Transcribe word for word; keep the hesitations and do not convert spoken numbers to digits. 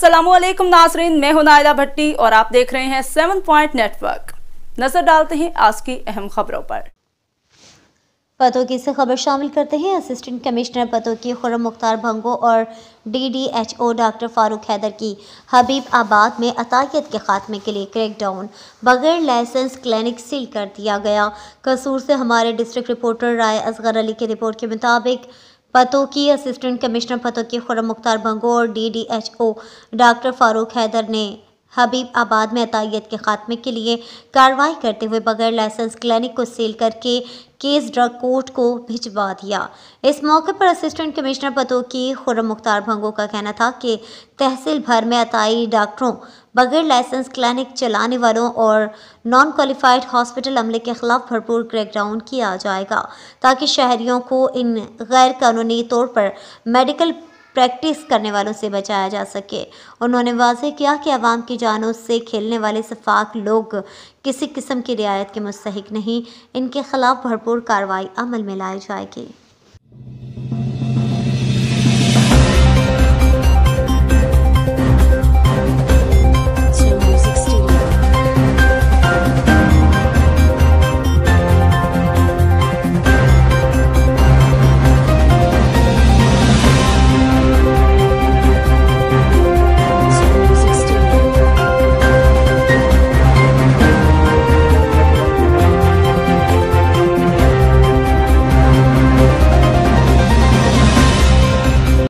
अस्सलामुअलैकुम नाजरीन, मैं हूं नायला भट्टी और आप देख रहे हैं सेवन पॉइंट नेटवर्क। नजर डालते हैं आज की अहम खबरों पर। पतोकी से खबर शामिल करते हैं। असिस्टेंट कमिश्नर पतोकी खुर्रम मुख्तार भंगो और D D H O doctor Farooq Haider की हबीब आबाद में अतायत के खात्मे के लिए क्रैकडाउन, बगैर लाइसेंस क्लिनिक सील कर दिया गया। कसूर से हमारे डिस्ट्रिक्ट रिपोर्टर राय असगर अली की रिपोर्ट के मुताबिक पतोकी असिस्टेंट कमिश्नर पतोकी खुर्रम मुख्तार भंगो और D D H O doctor Farooq Haider ने हबीब आबाद में अतायत के खात्मे के लिए कार्रवाई करते हुए बगैर लाइसेंस क्लिनिक को सील करके केस ड्रग कोर्ट को भिजवा दिया। इस मौके पर असिस्टेंट कमिश्नर पतोकी खुर्रम मुख्तार भंगो का कहना था कि तहसील भर में अताई डॉक्टरों, बगैर लाइसेंस क्लिनिक चलाने वालों और नॉन क्वालिफाइड हॉस्पिटल अमले के खिलाफ भरपूर क्रैकडाउन किया जाएगा ताकि शहरियों को इन गैर कानूनी तौर पर मेडिकल प्रैक्टिस करने वालों से बचाया जा सके। उन्होंने वाज़ेह किया कि आवाम की जानों से खेलने वाले सफाक लोग किसी किस्म की रियायत के मुस्तहिक नहीं, इनके खिलाफ भरपूर कार्रवाई अमल में लाई जाएगी।